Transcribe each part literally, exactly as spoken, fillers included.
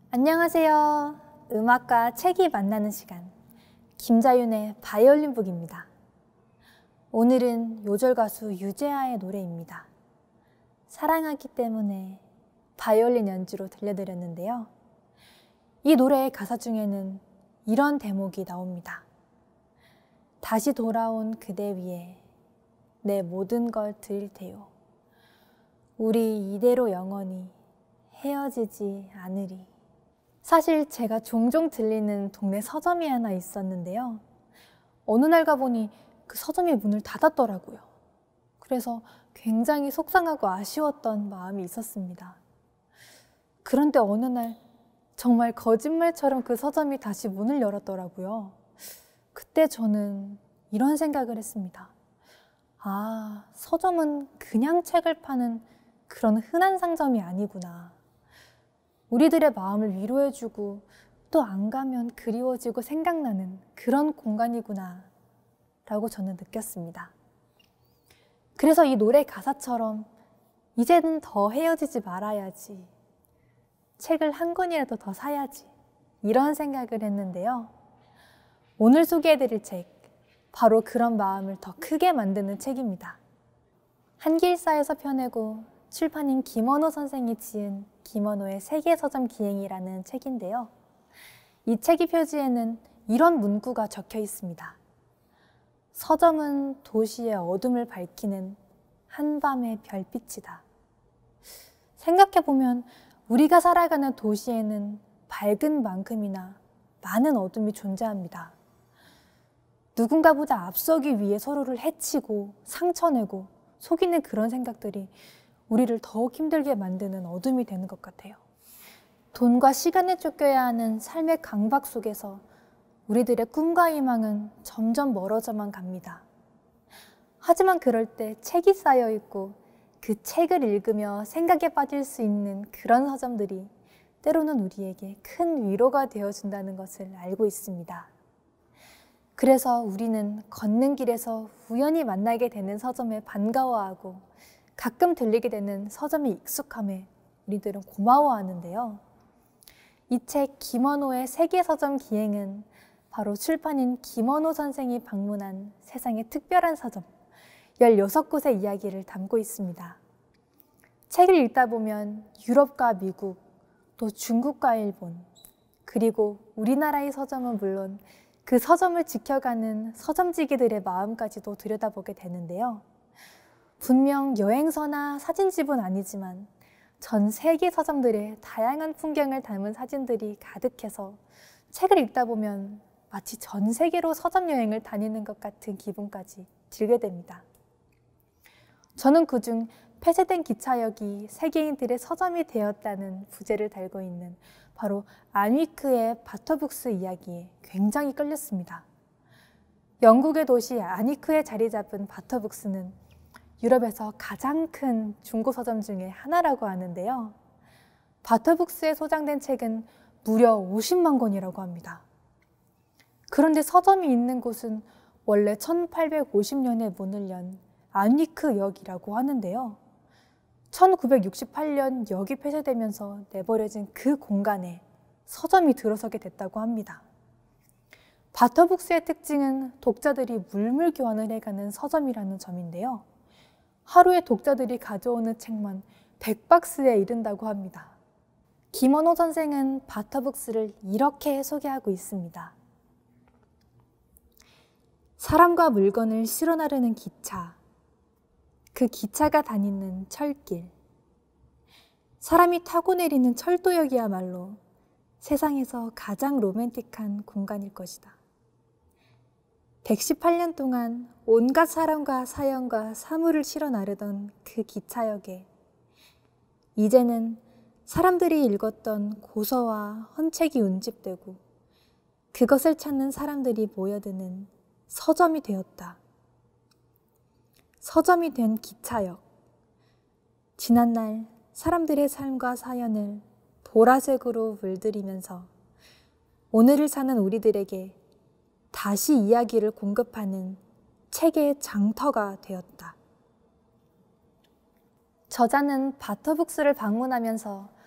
안녕하세요. 음악과 책이 만나는 시간, 김자윤의 바이올린북입니다. 오늘은 요절 가수 유재하의 노래입니다. 사랑하기 때문에 바이올린 연주로 들려드렸는데요. 이 노래의 가사 중에는 이런 대목이 나옵니다. 다시 돌아온 그대 위에 내 모든 걸 드릴 테요. 우리 이대로 영원히 헤어지지 않으리. 사실 제가 종종 들리는 동네 서점이 하나 있었는데요. 어느 날 가보니 그 서점이 문을 닫았더라고요. 그래서 굉장히 속상하고 아쉬웠던 마음이 있었습니다. 그런데 어느 날 정말 거짓말처럼 그 서점이 다시 문을 열었더라고요. 그때 저는 이런 생각을 했습니다. 아, 서점은 그냥 책을 파는 그런 흔한 상점이 아니구나. 우리들의 마음을 위로해주고 또 안 가면 그리워지고 생각나는 그런 공간이구나 라고 저는 느꼈습니다. 그래서 이 노래 가사처럼 이제는 더 헤어지지 말아야지, 책을 한 권이라도 더 사야지, 이런 생각을 했는데요. 오늘 소개해드릴 책, 바로 그런 마음을 더 크게 만드는 책입니다. 한길사에서 펴내고 출판인 김원호 선생이 지은 김원호의 세계서점 기행이라는 책인데요. 이 책의 표지에는 이런 문구가 적혀 있습니다. 서점은 도시의 어둠을 밝히는 한밤의 별빛이다. 생각해보면 우리가 살아가는 도시에는 밝은 만큼이나 많은 어둠이 존재합니다. 누군가보다 앞서기 위해 서로를 해치고 상처내고 속이는 그런 생각들이 우리를 더욱 힘들게 만드는 어둠이 되는 것 같아요. 돈과 시간에 쫓겨야 하는 삶의 강박 속에서 우리들의 꿈과 희망은 점점 멀어져만 갑니다. 하지만 그럴 때 책이 쌓여 있고 그 책을 읽으며 생각에 빠질 수 있는 그런 서점들이 때로는 우리에게 큰 위로가 되어준다는 것을 알고 있습니다. 그래서 우리는 걷는 길에서 우연히 만나게 되는 서점에 반가워하고 가끔 들리게 되는 서점의 익숙함에 우리들은 고마워하는데요. 이 책 김원호의 세계서점 기행은 바로 출판인 김원호 선생이 방문한 세상의 특별한 서점 열여섯 곳의 이야기를 담고 있습니다. 책을 읽다 보면 유럽과 미국, 또 중국과 일본, 그리고 우리나라의 서점은 물론 그 서점을 지켜가는 서점지기들의 마음까지도 들여다보게 되는데요. 분명 여행서나 사진집은 아니지만 전 세계 서점들의 다양한 풍경을 담은 사진들이 가득해서 책을 읽다 보면 마치 전 세계로 서점 여행을 다니는 것 같은 기분까지 들게 됩니다. 저는 그중 폐쇄된 기차역이 세계인들의 서점이 되었다는 부제를 달고 있는 바로 안위크의 바터북스 이야기에 굉장히 끌렸습니다. 영국의 도시 안위크에 자리 잡은 바터북스는 유럽에서 가장 큰 중고 서점 중에 하나라고 하는데요. 바터북스에 소장된 책은 무려 오십만 권이라고 합니다. 그런데 서점이 있는 곳은 원래 천팔백오십 년에 문을 연 안위크역이라고 하는데요. 천구백육십팔 년 역이 폐쇄되면서 내버려진 그 공간에 서점이 들어서게 됐다고 합니다. 바터북스의 특징은 독자들이 물물 교환을 해가는 서점이라는 점인데요. 하루에 독자들이 가져오는 책만 백 박스에 이른다고 합니다. 김원호 선생은 바터북스를 이렇게 소개하고 있습니다. 사람과 물건을 실어 나르는 기차, 그 기차가 다니는 철길, 사람이 타고 내리는 철도역이야말로 세상에서 가장 로맨틱한 공간일 것이다. 백십팔 년 동안 온갖 사람과 사연과 사물을 실어 나르던 그 기차역에 이제는 사람들이 읽었던 고서와 헌책이 운집되고 그것을 찾는 사람들이 모여드는 서점이 되었다. 서점이 된 기차역. 지난날 사람들의 삶과 사연을 보라색으로 물들이면서 오늘을 사는 우리들에게 다시 이야기를 공급하는 책의 장터가 되었다. 저자는 바터북스를 방문하면서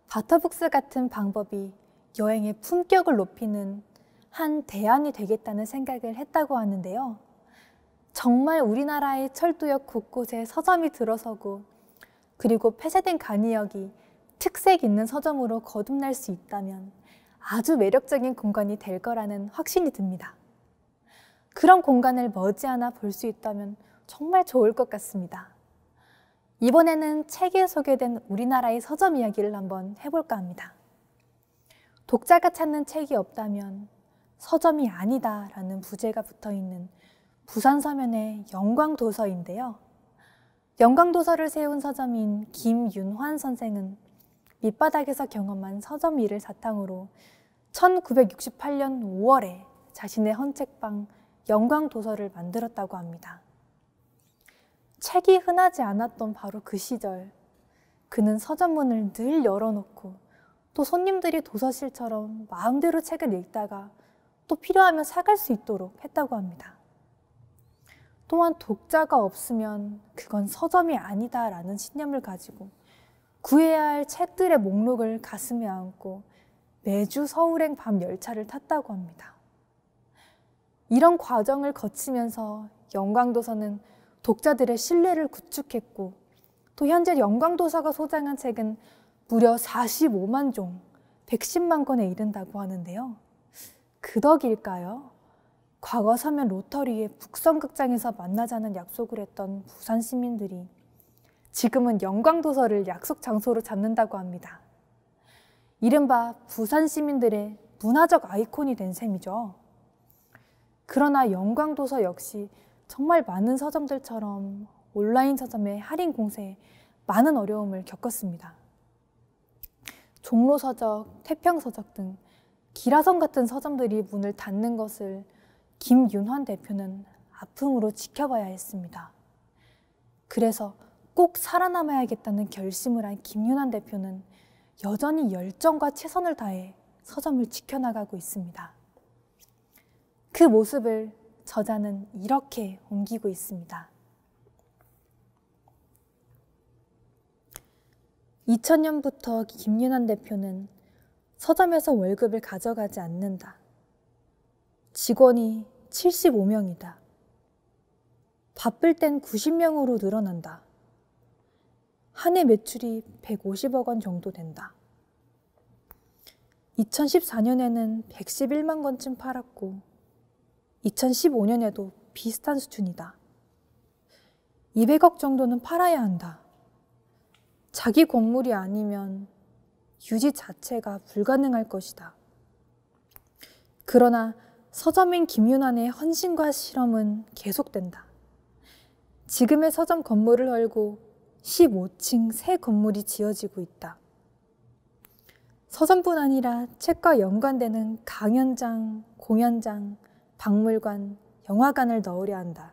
바터북스 같은 방법이 여행의 품격을 높이는 한 대안이 되겠다는 생각을 했다고 하는데요. 정말 우리나라의 철도역 곳곳에 서점이 들어서고 그리고 폐쇄된 간이역이 특색 있는 서점으로 거듭날 수 있다면 아주 매력적인 공간이 될 거라는 확신이 듭니다. 그런 공간을 머지않아 볼 수 있다면 정말 좋을 것 같습니다. 이번에는 책에 소개된 우리나라의 서점 이야기를 한번 해볼까 합니다. 독자가 찾는 책이 없다면 서점이 아니다라는 부제가 붙어있는 부산 서면의 영광도서인데요. 영광도서를 세운 서점인 김윤환 선생은 밑바닥에서 경험한 서점 일을 사탕으로 천구백육십팔 년 오월에 자신의 헌책방 영광도서를 만들었다고 합니다. 책이 흔하지 않았던 바로 그 시절, 그는 서점문을 늘 열어놓고 또 손님들이 도서실처럼 마음대로 책을 읽다가 또 필요하면 사갈 수 있도록 했다고 합니다. 또한 독자가 없으면 그건 서점이 아니다라는 신념을 가지고 구해야 할 책들의 목록을 가슴에 안고 매주 서울행 밤 열차를 탔다고 합니다. 이런 과정을 거치면서 영광도서는 독자들의 신뢰를 구축했고 또 현재 영광도서가 소장한 책은 무려 사십오만 종, 백십만 권에 이른다고 하는데요. 그 덕일까요? 과거 서면 로터리의 북성극장에서 만나자는 약속을 했던 부산 시민들이 지금은 영광도서를 약속 장소로 잡는다고 합니다. 이른바 부산 시민들의 문화적 아이콘이 된 셈이죠. 그러나 영광도서 역시 정말 많은 서점들처럼 온라인 서점의 할인 공세에 많은 어려움을 겪었습니다. 종로서적, 태평서적 등 기라성 같은 서점들이 문을 닫는 것을 김윤환 대표는 아픔으로 지켜봐야 했습니다. 그래서 꼭 살아남아야겠다는 결심을 한 김윤환 대표는 여전히 열정과 최선을 다해 서점을 지켜나가고 있습니다. 그 모습을 저자는 이렇게 옮기고 있습니다. 이천 년부터 김윤환 대표는 서점에서 월급을 가져가지 않는다. 직원이 칠십오 명이다. 바쁠 땐 구십 명으로 늘어난다. 한 해 매출이 백오십억 원 정도 된다. 이천십사 년에는 백십일만 권쯤 팔았고 이천십오 년에도 비슷한 수준이다. 이백억 정도는 팔아야 한다. 자기 건물이 아니면 유지 자체가 불가능할 것이다. 그러나 서점인 김윤환의 헌신과 실험은 계속된다. 지금의 서점 건물을 헐고 십오 층 새 건물이 지어지고 있다. 서점뿐 아니라 책과 연관되는 강연장, 공연장, 박물관, 영화관을 넣으려 한다.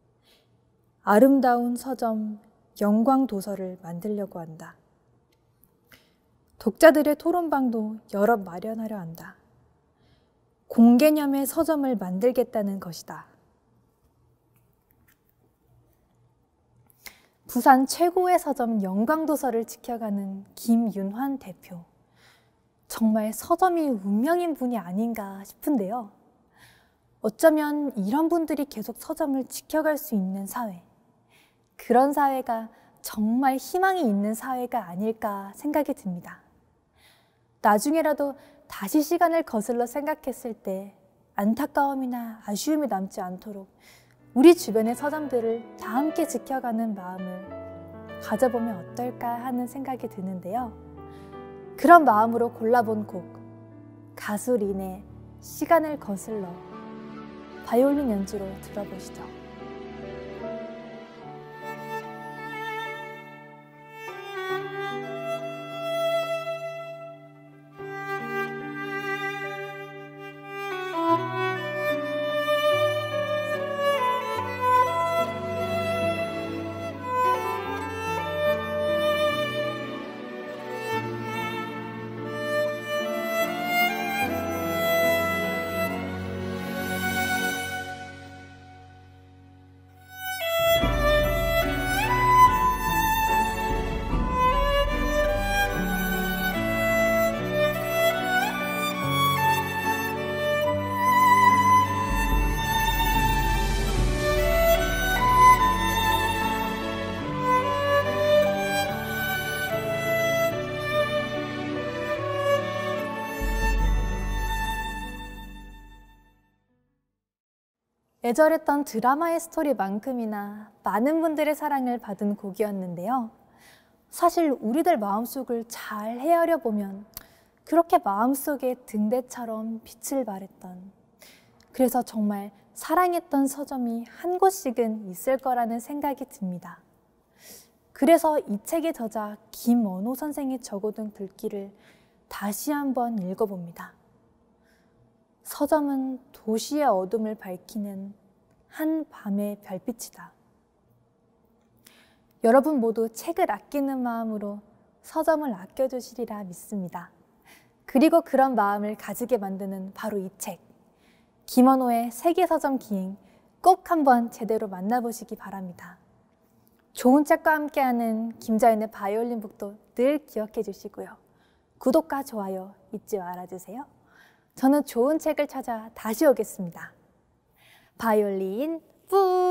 아름다운 서점, 영광도서를 만들려고 한다. 독자들의 토론방도 여러 마련하려 한다. 공개념의 서점을 만들겠다는 것이다. 부산 최고의 서점 영광도서를 지켜가는 김윤환 대표. 정말 서점이 운명인 분이 아닌가 싶은데요. 어쩌면 이런 분들이 계속 서점을 지켜갈 수 있는 사회, 그런 사회가 정말 희망이 있는 사회가 아닐까 생각이 듭니다. 나중에라도 다시 시간을 거슬러 생각했을 때 안타까움이나 아쉬움이 남지 않도록 우리 주변의 서점들을 다 함께 지켜가는 마음을 가져보면 어떨까 하는 생각이 드는데요. 그런 마음으로 골라본 곡, 가수 린의 시간을 거슬러 바이올린 연주로 들어보시죠. 애절했던 드라마의 스토리만큼이나 많은 분들의 사랑을 받은 곡이었는데요. 사실 우리들 마음속을 잘 헤아려 보면 그렇게 마음속에 등대처럼 빛을 발했던, 그래서 정말 사랑했던 서점이 한 곳씩은 있을 거라는 생각이 듭니다. 그래서 이 책의 저자 김원호 선생이 적어둔 글귀를 다시 한번 읽어봅니다. 서점은 도시의 어둠을 밝히는 한 밤의 별빛이다. 여러분 모두 책을 아끼는 마음으로 서점을 아껴주시리라 믿습니다. 그리고 그런 마음을 가지게 만드는 바로 이 책, 김원호의 세계서점 기행, 꼭 한번 제대로 만나보시기 바랍니다. 좋은 책과 함께하는 김자연의 바이올린 북도 늘 기억해 주시고요. 구독과 좋아요 잊지 말아주세요. 저는 좋은 책을 찾아 다시 오겠습니다. 바이올린 북!